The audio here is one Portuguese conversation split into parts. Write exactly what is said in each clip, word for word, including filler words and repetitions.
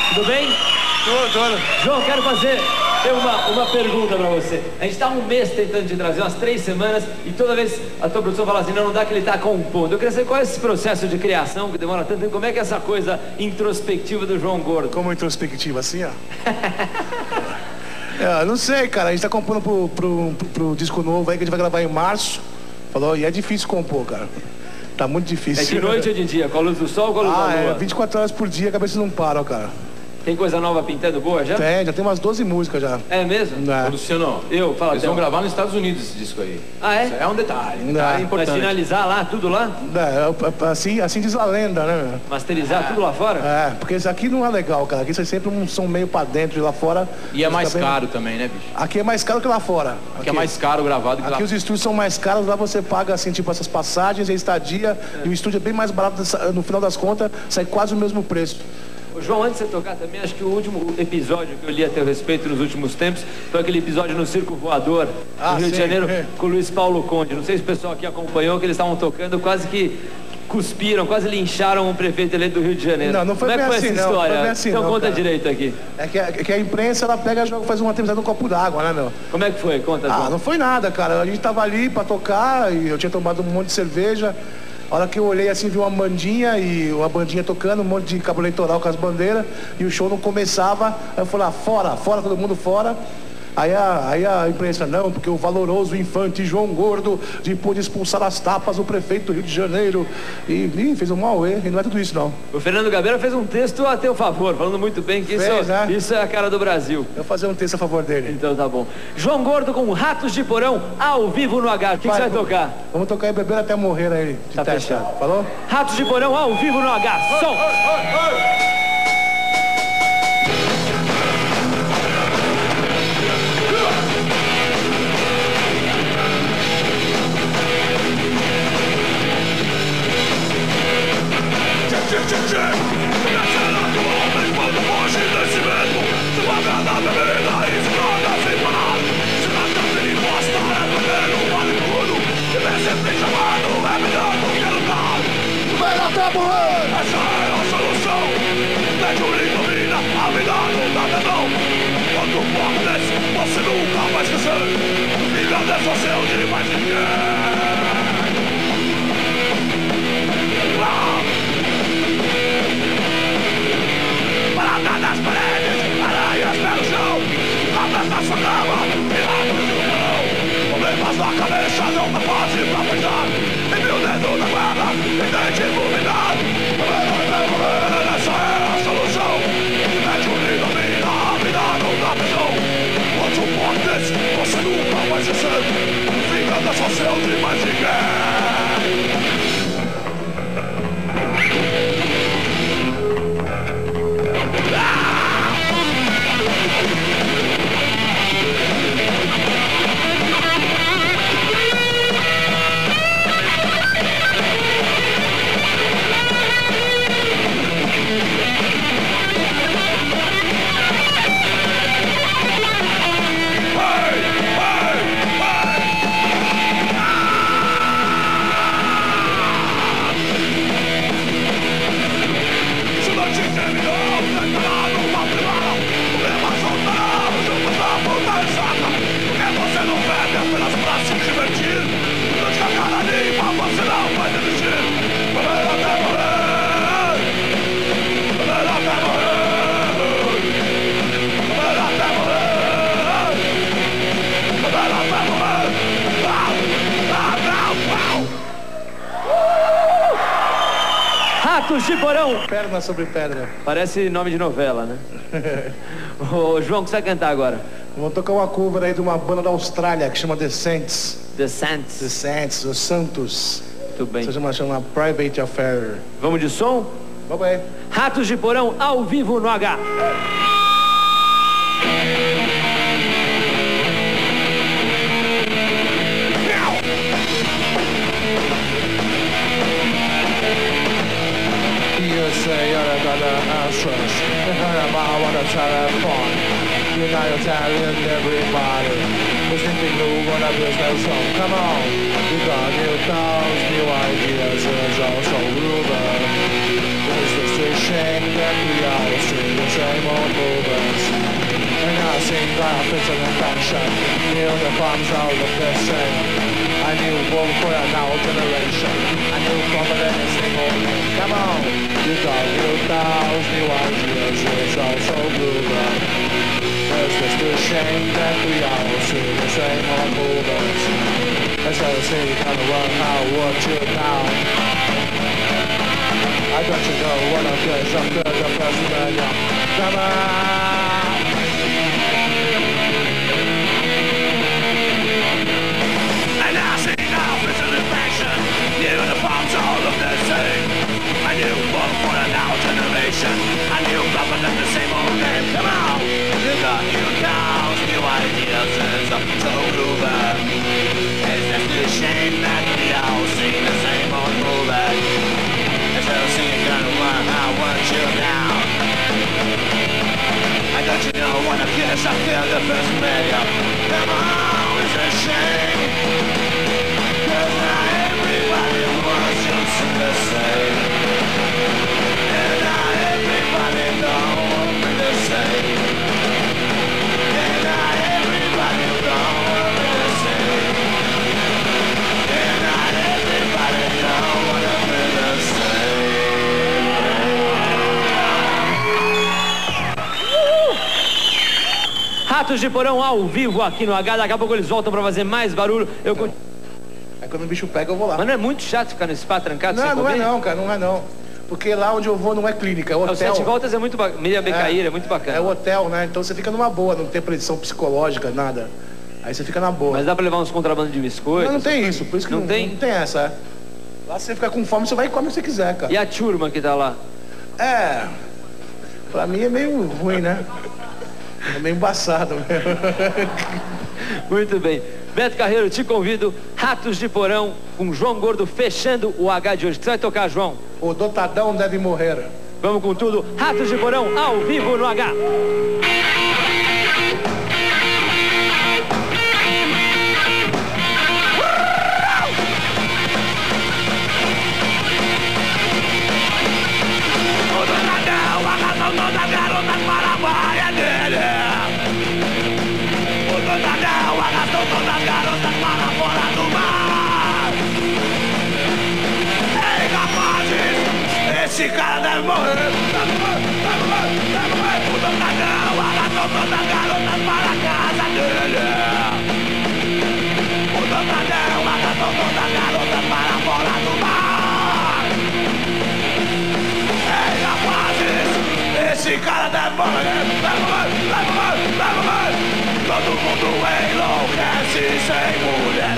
Tudo bem? Tudo, tudo. João, quero fazer uma, uma pergunta pra você. A gente tá um mês tentando te trazer, umas três semanas, e toda vez a tua produção fala assim, não, não dá que ele tá compondo. Eu queria saber qual é esse processo de criação que demora tanto tempo, como é que é essa coisa introspectiva do João Gordo? Como introspectiva, assim, ó? É, não sei, cara, a gente tá compondo pro, pro, pro, pro disco novo aí que a gente vai gravar em março. Falou, e é difícil compor, cara. Tá muito difícil. É de noite ou de dia? Com a luz do sol ou com a luz ah, da lua? É, vinte e quatro horas por dia, a cabeça não para, ó, cara. Tem coisa nova pintando boa já? Tem, já tem umas doze músicas já. É mesmo? É. Ô, Luciano, Eu, fala eles vão gravar nos Estados Unidos esse disco aí. Ah, é? Isso é um detalhe, um É. detalhe Vai importante. finalizar lá, tudo lá? É, assim, assim diz a lenda, né? Masterizar tudo lá fora? É, porque isso aqui não é legal, cara. Aqui você sempre um som meio pra dentro e lá fora. E é mais fica bem- caro também, né, bicho? Aqui é mais caro que lá fora. Aqui é mais caro gravado que Aqui lá. os estúdios são mais caros, lá você paga assim, tipo, essas passagens e a estadia, e o estúdio é bem mais barato, no final das contas, sai quase o mesmo preço. Ô, João, antes de você tocar também, acho que o último episódio que eu li a teu respeito nos últimos tempos foi aquele episódio no Circo Voador, Ah, no Rio de sim, Janeiro, é. com o Luiz Paulo Conde. Não sei se o pessoal aqui acompanhou, que eles estavam tocando, quase que cuspiram, quase lincharam o prefeito eleito do Rio de Janeiro. Não, não foi Como é que bem foi assim, essa não, história? foi bem assim, então não, conta cara. direito aqui. É que, a, que a imprensa, ela pega, joga, faz uma tempestade no copo d'água, né, meu? Como é que foi? Conta, Ah, João. não foi nada, cara. A gente tava ali pra tocar e eu tinha tomado um monte de cerveja. A hora que eu olhei assim, vi uma bandinha e uma bandinha tocando, um monte de cabo eleitoral com as bandeiras e o show não começava. Aí eu falei, ah, fora, fora, todo mundo fora. Aí a, aí a imprensa, não, porque o valoroso infante João Gordo de pôde expulsar as tapas do prefeito do Rio de Janeiro. E, e fez um mau erro, e não é tudo isso, não. O Fernando Gabeira fez um texto a teu favor, falando muito bem que isso, Fez, né? isso é a cara do Brasil. Eu vou fazer um texto a favor dele. Então tá bom. João Gordo com Ratos de Porão, ao vivo no H. O que, que você vai tocar? Vamos tocar e beber até morrer aí. De Tá teste. fechado. Falou? Ratos de Porão, ao vivo no H. Som! Até morrer! Essa é a solução. Pede o livro, mina, a vida não dá perdão. Quando o fogo desce, você nunca vai esquecer. Vingança é só seu de mais ninguém. Ah! Parada nas paredes, aranhas pelo chão. Ratas na sua cama, piratas no porão. Problemas na cabeça, não dá fácil pra pensar. E meu dedo na guarda, e tente iluminar. Essa é a solução. Mete o livro, mina, a vida não dá perdão. Quanto fortes, você nunca vai esquecer. Vingança só seu de mais ninguém. Ratos de Porão. Perna sobre pedra. Parece nome de novela, né? Ô, João, o que você vai cantar agora? Vamos tocar uma cover aí de uma banda da Austrália que chama The Saints. The Saints. The Saints, os Santos. Muito bem. Isso chama, chama Private Affair. Vamos de som? Vamos aí. Ratos de Porão, ao vivo no H. You say you're a brother answers. I wanna telephone. You know you're telling everybody. Who's thinking you wanna business song? Come on. You got new thoughts, new ideas, and also rumor. It's just a shame that we all sing the same got a bit of infection. Knew the farms all look the same. I knew one for an old generation. I knew confident in single name. Come on, you got new thoughts, new ideas, it's all so good. It's just a shame that we all see the same old movements. As I say, you gotta run out, what you down. I got you know what I'm good, I'm good, I'm good, come on. And I see now it's an infection. Knew the bombs all look the same. I knew one for an our generation. I knew government the same old name. Come on, you got new cows, new ideas, it's up so groovy. It's just a shame that we all see the same old movie. It's a scene gonna run, I want you now. I got you know when I kiss, I feel the first million. Come on, it's a shame. Cause not everybody wants you to the same. And not everybody don't be the same. And not everybody don't be the same. And not everybody don't wanna be the same. Ratos de Porão ao vivo aqui no H, daqui a pouco eles voltam pra fazer mais barulho. Eu... Aí quando o bicho pega, eu vou lá. Mas não é muito chato ficar nesse spa trancado? Não, sem não comer? é não, cara, não é não. Porque lá onde eu vou não é clínica, é hotel. O Sete Voltas é muito bacana, Miriam Becaíra, é muito bacana. É o hotel, né? Então você fica numa boa, não tem pressão psicológica, nada. Aí você fica na boa. Mas dá pra levar uns contrabandos de biscoito? Não, não tem isso, por isso que não, não, tem? não tem essa. É. Lá você fica com fome, você vai e come o que você quiser, cara. E a turma que tá lá? É, pra mim é meio ruim, né? É meio embaçado mesmo. Muito bem. Beto Carreiro, te convido, Ratos de Porão, com João Gordo fechando o H de hoje. O que você vai tocar, João? O dotadão deve morrer. Vamos com tudo, Ratos de Porão ao vivo no H. Todas as garotas para fora do mar. Ei, rapazes, esse cara deve morrer. Deve morrer, deve morrer, deve morrer. O Dotadão arrastou todas as garotas para a casa dele. O Dotadão arrastou todas as garotas para fora do mar. Ei, rapazes, esse cara deve morrer. Deve morrer, deve morrer, deve morrer. Todo mundo enlouquece sem mulher.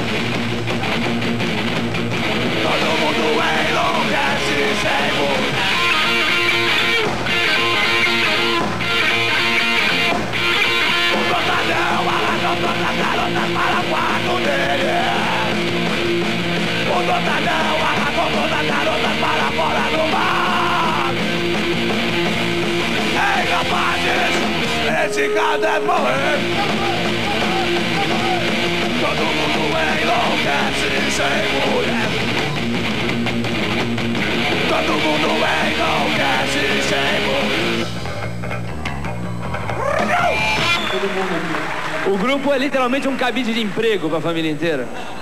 Todo mundo enlouquece sem mulher. O Dotadão arrastou todas as garotas para o quarto dele. O Dotadão arrastou todas as garotas para fora do mar. Ei, rapazes, esse cara deve morrer. Todo mundo enlouquece sem mulher. Todo mundo enlouquece sem mulher. O grupo é literalmente um cabide de emprego para a família inteira.